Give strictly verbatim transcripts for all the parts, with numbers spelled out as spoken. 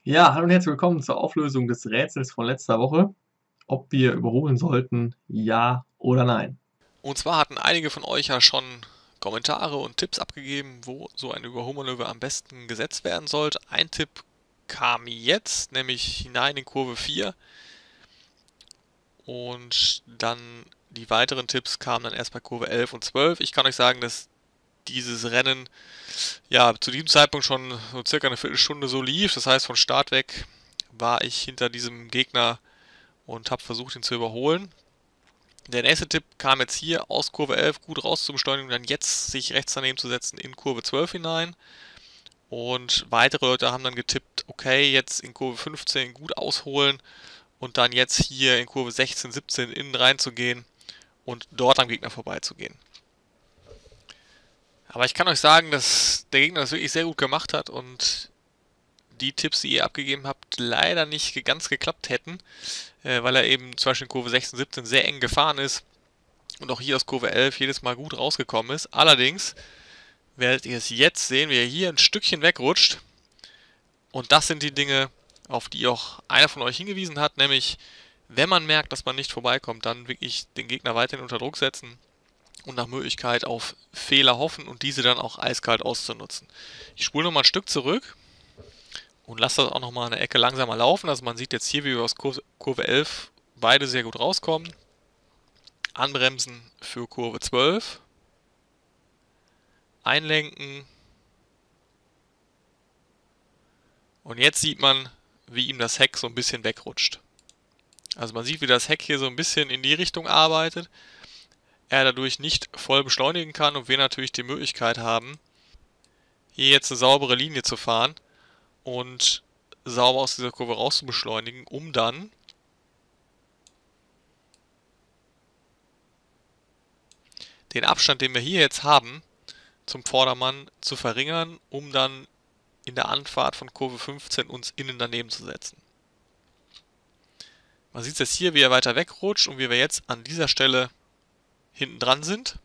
Ja, hallo und herzlich willkommen zur Auflösung des Rätsels von letzter Woche. Ob wir überholen sollten, ja oder nein. Und zwar hatten einige von euch ja schon Kommentare und Tipps abgegeben, wo so ein Überholmanöver am besten gesetzt werden sollte. Ein Tipp kam jetzt, nämlich hinein in Kurve vier. Und dann die weiteren Tipps kamen dann erst bei Kurve elf und zwölf. Ich kann euch sagen, dass dieses Rennen ja zu diesem Zeitpunkt schon so circa eine Viertelstunde so lief. Das heißt, von Start weg war ich hinter diesem Gegner und habe versucht, ihn zu überholen. Der nächste Tipp kam jetzt hier aus Kurve elf gut raus zu beschleunigen und dann jetzt sich rechts daneben zu setzen in Kurve zwölf hinein. Und weitere Leute haben dann getippt, okay, jetzt in Kurve fünfzehn gut ausholen und dann jetzt hier in Kurve sechzehn, siebzehn innen reinzugehen und dort am Gegner vorbeizugehen. Aber ich kann euch sagen, dass der Gegner das wirklich sehr gut gemacht hat und die Tipps, die ihr abgegeben habt, leider nicht ganz geklappt hätten, äh, weil er eben zum Beispiel in Kurve sechzehn, siebzehn sehr eng gefahren ist und auch hier aus Kurve elf jedes Mal gut rausgekommen ist. Allerdings werdet ihr es jetzt sehen, wie er hier ein Stückchen wegrutscht. Und das sind die Dinge, auf die auch einer von euch hingewiesen hat, nämlich wenn man merkt, dass man nicht vorbeikommt, dann wirklich den Gegner weiterhin unter Druck setzen und nach Möglichkeit auf Fehler hoffen und diese dann auch eiskalt auszunutzen. Ich spule nochmal ein Stück zurück und lasse das auch nochmal eine Ecke langsamer laufen. Also man sieht jetzt hier, wie wir aus Kurve elf beide sehr gut rauskommen. Anbremsen für Kurve zwölf. Einlenken. Und jetzt sieht man, wie ihm das Heck so ein bisschen wegrutscht. Also man sieht, wie das Heck hier so ein bisschen in die Richtung arbeitet. Er dadurch nicht voll beschleunigen kann und wir natürlich die Möglichkeit haben, hier jetzt eine saubere Linie zu fahren und sauber aus dieser Kurve raus zu beschleunigen, um dann den Abstand, den wir hier jetzt haben, zum Vordermann zu verringern, um dann in der Anfahrt von Kurve fünfzehn uns innen daneben zu setzen. Man sieht es jetzt hier, wie er weiter wegrutscht und wie wir jetzt an dieser Stelle hinten dran sind.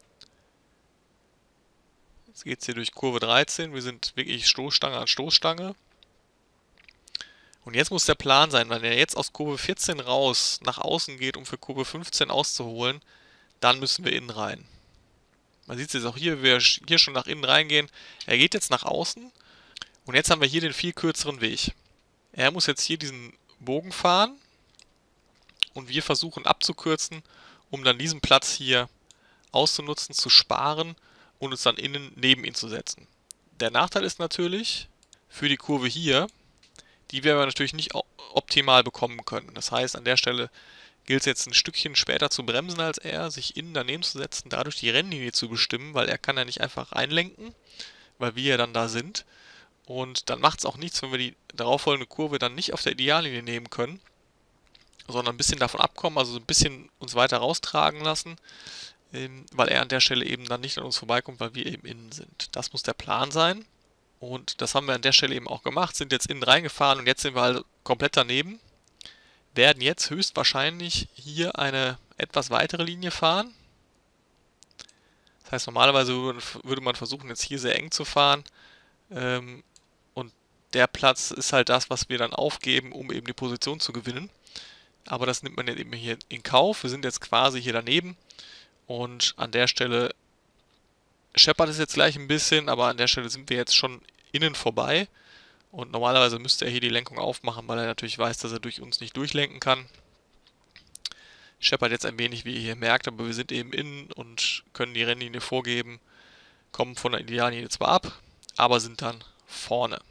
Jetzt geht es hier durch Kurve dreizehn, wir sind wirklich Stoßstange an Stoßstange. Und jetzt muss der Plan sein, wenn er jetzt aus Kurve vierzehn raus nach außen geht, um für Kurve fünfzehn auszuholen, dann müssen wir innen rein. Man sieht es jetzt auch hier, wie wir hier schon nach innen reingehen. Er geht jetzt nach außen und jetzt haben wir hier den viel kürzeren Weg. Er muss jetzt hier diesen Bogen fahren und wir versuchen abzukürzen, um dann diesen Platz hier auszunutzen, zu sparen und uns dann innen neben ihn zu setzen. Der Nachteil ist natürlich, für die Kurve hier, die wir natürlich nicht optimal bekommen können. Das heißt, an der Stelle gilt es jetzt ein Stückchen später zu bremsen als er, sich innen daneben zu setzen, dadurch die Rennlinie zu bestimmen, weil er kann ja nicht einfach einlenken, weil wir ja dann da sind. Und dann macht es auch nichts, wenn wir die darauffolgende Kurve dann nicht auf der Ideallinie nehmen können, sondern ein bisschen davon abkommen, also so ein bisschen uns weiter raustragen lassen, weil er an der Stelle eben dann nicht an uns vorbeikommt, weil wir eben innen sind. Das muss der Plan sein. Und das haben wir an der Stelle eben auch gemacht, sind jetzt innen reingefahren und jetzt sind wir halt komplett daneben. Werden jetzt höchstwahrscheinlich hier eine etwas weitere Linie fahren. Das heißt, normalerweise würde man versuchen, jetzt hier sehr eng zu fahren. Und der Platz ist halt das, was wir dann aufgeben, um eben die Position zu gewinnen. Aber das nimmt man jetzt eben hier in Kauf. Wir sind jetzt quasi hier daneben. Und an der Stelle scheppert es jetzt gleich ein bisschen, aber an der Stelle sind wir jetzt schon innen vorbei. Und normalerweise müsste er hier die Lenkung aufmachen, weil er natürlich weiß, dass er durch uns nicht durchlenken kann. Scheppert jetzt ein wenig, wie ihr hier merkt, aber wir sind eben innen und können die Rennlinie vorgeben, kommen von der Ideallinie zwar ab, aber sind dann vorne.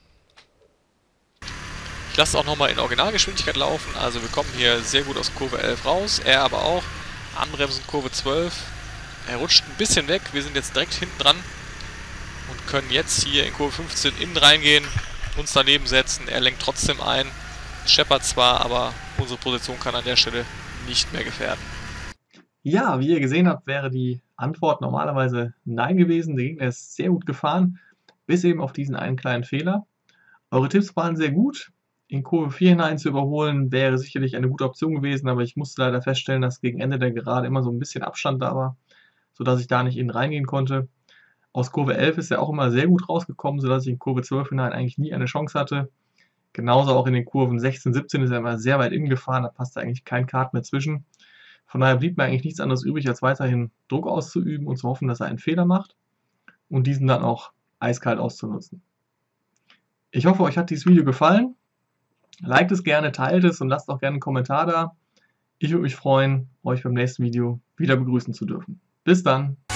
Ich lasse es auch nochmal in Originalgeschwindigkeit laufen, also wir kommen hier sehr gut aus Kurve elf raus, er aber auch. Anbremsen Kurve zwölf. Er rutscht ein bisschen weg, wir sind jetzt direkt hinten dran und können jetzt hier in Kurve fünfzehn innen reingehen, uns daneben setzen. Er lenkt trotzdem ein, scheppert zwar, aber unsere Position kann an der Stelle nicht mehr gefährden. Ja, wie ihr gesehen habt, wäre die Antwort normalerweise nein gewesen. Der Gegner ist sehr gut gefahren, bis eben auf diesen einen kleinen Fehler. Eure Tipps waren sehr gut. In Kurve vier hinein zu überholen, wäre sicherlich eine gute Option gewesen, aber ich musste leider feststellen, dass gegen Ende der Gerade immer so ein bisschen Abstand da war, sodass ich da nicht innen reingehen konnte. Aus Kurve elf ist er auch immer sehr gut rausgekommen, sodass ich in Kurve zwölf hinein eigentlich nie eine Chance hatte. Genauso auch in den Kurven sechzehn, siebzehn ist er immer sehr weit innen gefahren, da passt eigentlich kein Kart mehr zwischen. Von daher blieb mir eigentlich nichts anderes übrig, als weiterhin Druck auszuüben und zu hoffen, dass er einen Fehler macht und diesen dann auch eiskalt auszunutzen. Ich hoffe, euch hat dieses Video gefallen. Liked es gerne, teilt es und lasst auch gerne einen Kommentar da. Ich würde mich freuen, euch beim nächsten Video wieder begrüßen zu dürfen. Bis dann!